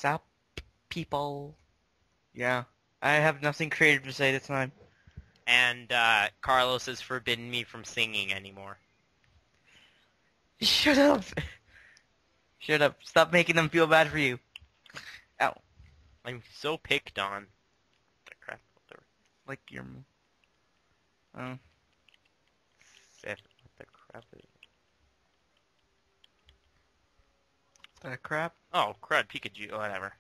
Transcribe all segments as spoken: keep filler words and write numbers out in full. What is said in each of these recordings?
What's up, people? Yeah, I have nothing creative to say this time. And uh, Carlos has forbidden me from singing anymore. Shut up! Shut up! Stop making them feel bad for you. Ow! I'm so picked on. The crap. Like your. Oh. What the crap is it? That crap? Oh, crud, Pikachu. Oh, whatever.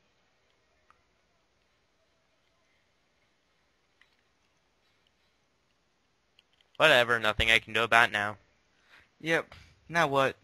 Whatever, nothing I can do about it now. Yep. Now what?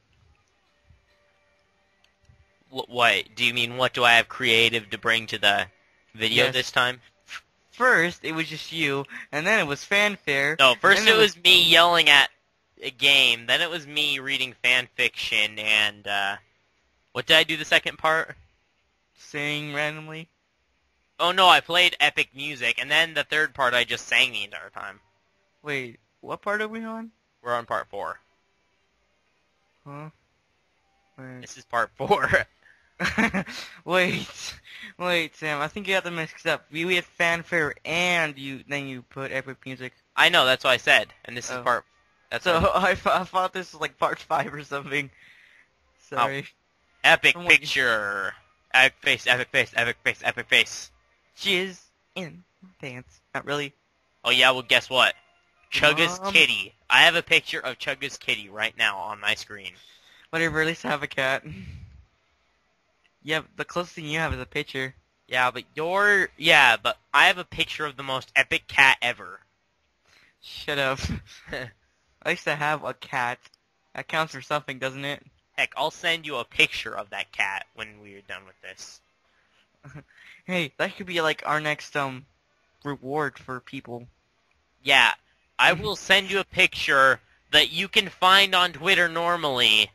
Wh- what? Do you mean what do I have creative to bring to the video Yes. this time? First, it was just you, and then it was fanfare. No, and first then it was me yelling at a game, then it was me reading fan fiction, and, uh... what did I do the second part? Sing randomly. Oh no, I played epic music, and then the third part I just sang the entire time. Wait, what part are we on? We're on part four. Huh? Wait. This is part four. wait, wait, Sam. I think you got them mixed up. We, we had fanfare, and you then you put epic music. I know, that's what I said, and this is Oh. part... That's So what I, I thought this was like part five or something. Sorry. Epic Someone- picture. Epic face, epic face, epic face, epic face. Jizz in my pants. Not really. Oh yeah, well guess what? Chugga's Mom. kitty. I have a picture of Chugga's kitty right now on my screen. Whatever. At least I have a cat. Yeah, the closest thing you have is a picture. Yeah, but your... Yeah, but I have a picture of the most epic cat ever. Shut up. I used to have a cat. That counts for something, doesn't it? Heck, I'll send you a picture of that cat when we're done with this. Hey, that could be like our next um reward for people. Yeah, I will send you a picture that you can find on Twitter normally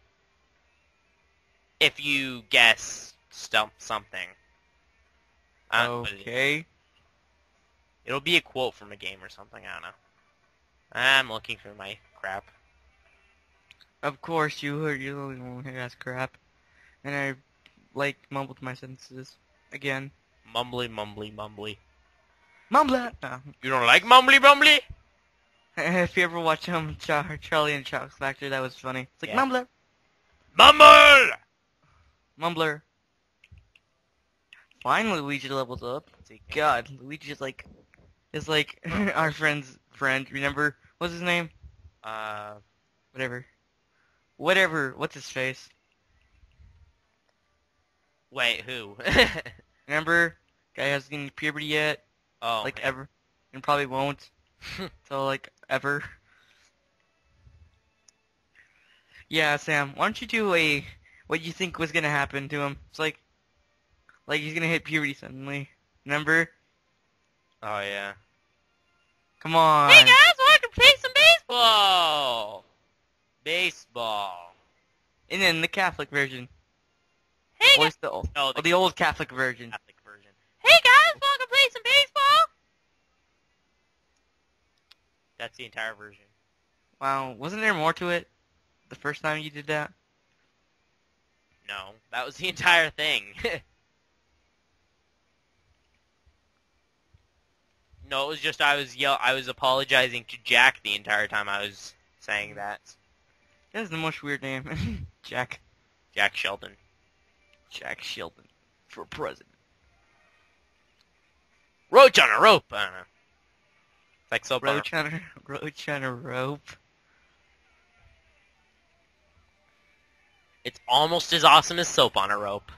if you guess stump something. I don't know what it is. Okay. It'll be a quote from a game or something, I don't know. I'm looking for my crap. Of course, you heard you're the only one who has crap, and I like mumbled my sentences again. Mumbly, mumbly, mumbly. Mumbler. No. You don't like mumbly, mumbly? If you ever watch um Char Charlie and Chocolate Factory, that was funny. It's like Yeah. mumbler, Mumble! mumbler. Finally, Luigi levels up. God, Luigi is like, is like our friend's friend. Remember, what's his name? Uh, Whatever. Whatever. What's his face? wait, who? Remember, guy hasn't seen puberty yet. oh, like man. ever, and probably won't. So like ever. Yeah, Sam. Why don't you do a what you think was gonna happen to him? It's like, like he's gonna hit puberty suddenly. Remember? Oh, yeah. Come on. Hey, guys, want to play some baseball? Baseball. And then the Catholic version. Hey, Or guys. it's the old, No, or the the old Catholic version. Catholic version. Hey, guys, want to play some baseball? That's the entire version. Wow, wasn't there more to it? The first time you did that? No, that was the entire thing. No, it was just I was yell I was apologizing to Jack the entire time I was saying that. That's the most weird name. Jack. Jack Sheldon. Jack Sheldon. For president. Roach on a rope! I don't know. It's like soap on a... Roach on a, roach on a rope. It's almost as awesome as soap on a rope.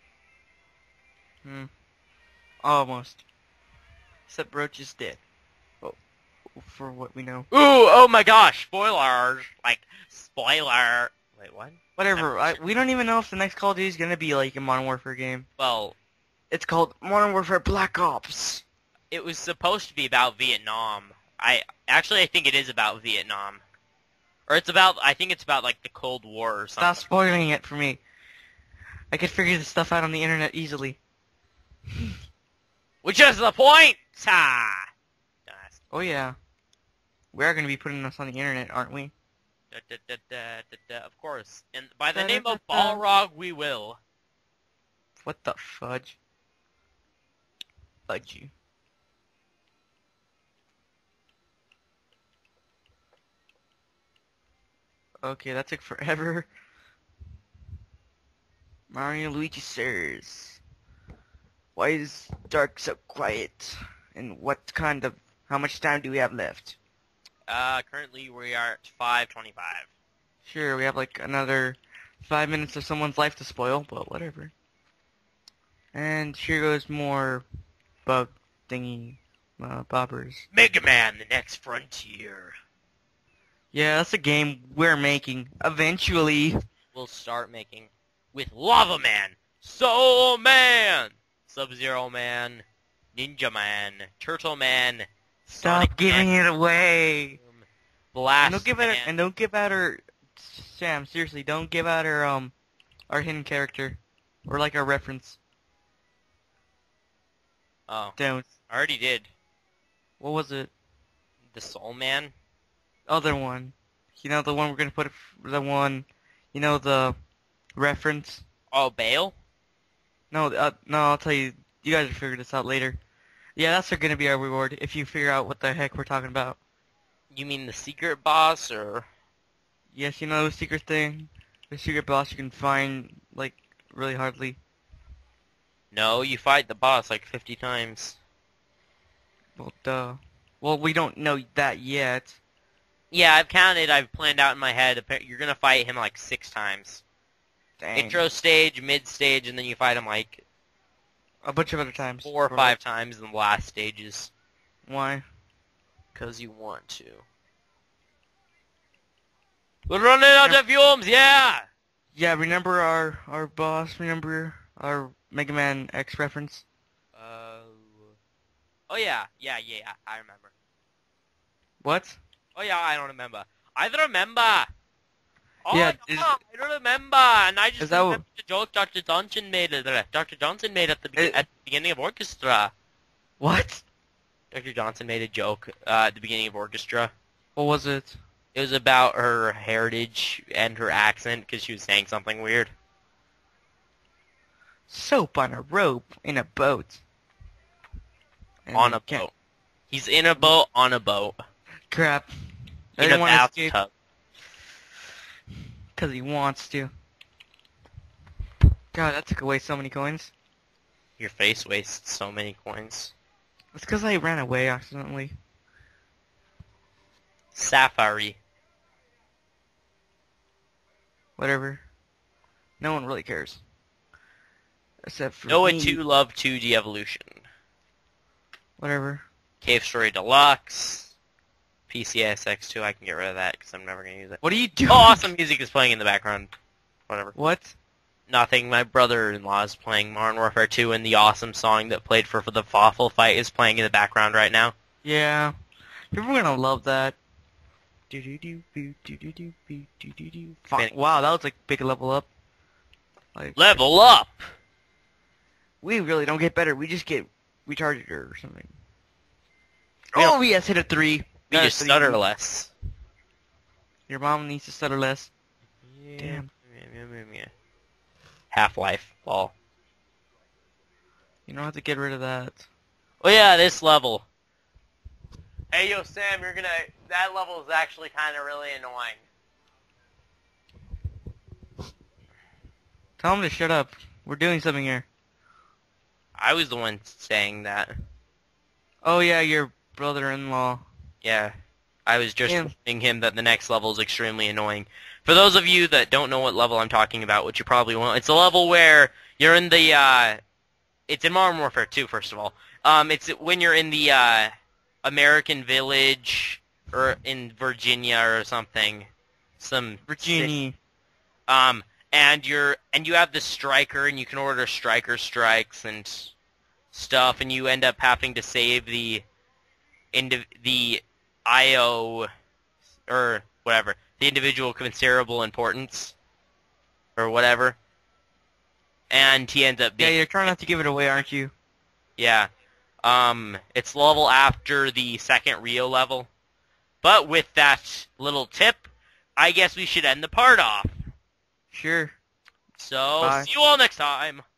Hmm. Almost. Except Roach is dead. Oh, for what we know. Ooh, oh my gosh, spoilers! Like, spoiler... Wait, what? Whatever. I, we don't even know if the next Call of Duty is gonna be like a Modern Warfare game. Well, It's called Modern Warfare Black Ops. it was supposed to be about Vietnam. I actually I think it is about Vietnam, or it's about I think it's about like the Cold War or something. Stop spoiling it for me. I could figure this stuff out on the internet easily. Which is the point. Ah. Dumbass. Oh yeah. We are gonna be putting this on the internet, aren't we? Da, da, da, da, da, da, of course, and by the Da, da, name da, of da. Balrog, we will. What the fudge? Fudge you. Okay, that took forever. Mario Luigi Sirs. Why is Dark so quiet? And what kind of... How much time do we have left? Uh, currently we are at five twenty-five. Sure, we have like another five minutes of someone's life to spoil, but whatever. And here goes more bug thingy uh, bobbers. Mega Man, the next frontier. Yeah, that's a game we're making. Eventually. We'll start making with Lava Man, Soul Man, Sub-Zero Man, Ninja Man, Turtle Man, Stop Sonic giving Man, it away. Blast And don't give out Man. her, and don't give out her Sam, seriously, don't give out her um our hidden character. Or like our reference. Oh, Don't. I already did. What was it? The Soul Man? Other one. You know the one we're gonna put the one you know the reference? Oh, Bale? No, uh, no, I'll tell you. You guys will figure this out later. Yeah, that's gonna be our reward if you figure out what the heck we're talking about. You mean the secret boss, or? Yes, you know the secret thing? The secret boss you can find, like, really hardly. No, you fight the boss like fifty times. Well, duh. Well, we don't know that yet. Yeah, I've counted, I've planned out in my head. You're gonna fight him like six times. Dang. Intro stage, mid stage, and then you fight him like A bunch of other times. four or For- five times in the last stages. Why? Because you want to. We're running out of fumes, yeah! Yeah, remember our, our boss? Remember our Mega Man X reference? Uh, oh yeah, yeah, yeah, yeah, I remember. What? Oh yeah, I don't remember. I don't remember! Oh Yeah, yeah, is- I don't remember! And I just is that remember what- the joke Doctor Johnson made at the, Doctor Johnson made at the, be- It- at the beginning of Orchestra. What? Doctor Johnson made a joke uh, at the beginning of Orchestra. What was it? It was about her heritage and her accent because she was saying something weird. Soap on a rope in a boat. And On you a can't- boat. He's in a boat on a boat. Crap. In a Everyone escaped bathtub. because he wants to. God, that took away so many coins. Your face wastes so many coins. It's because I ran away accidentally. Safari. Whatever. No one really cares. Except for Noah me. two Love two De-Evolution. Whatever. Cave Story Deluxe. P C S X two, I can get rid of that because I'm never going to use it. What are you doing? Oh, awesome music is playing in the background. Whatever. What? Nothing. My brother-in-law is playing Modern Warfare two, and the awesome song that played for, for the Waffle fight is playing in the background right now. Yeah. People are gonna love that. Do do do do do do do do do do do. Finish. Wow, that was like big level up. Like Level up! we really don't get better. We just get retarded or something. We Oh, don't- yes, hit a three. We Uh, just three. stutter less. Your mom needs to stutter less. Damn. Half-Life. Ball. You don't have to get rid of that. Oh yeah, this level. Hey yo Sam, you're gonna... That level is actually kind of really annoying. Tell him to shut up. We're doing something here. I was the one saying that. Oh yeah, your brother-in-law. Yeah. I was just Damn. warning him that the next level is extremely annoying. For those of you that don't know what level I'm talking about, which you probably won't, it's a level where you're in the, uh... It's in Modern Warfare two, first of all. Um, it's when you're in the, uh... American village, or in Virginia or something. Some... Virginia. Um, and you're and you have the striker, and you can order striker strikes and stuff, and you end up having to save the indiv- the I O or whatever, the individual considerable importance or whatever. And he ends up Yeah, being you're trying not to give it away, aren't you? yeah. Um, it's level after the second Rio level. But with that little tip, I guess we should end the part off. Sure. So, Bye. see you all next time.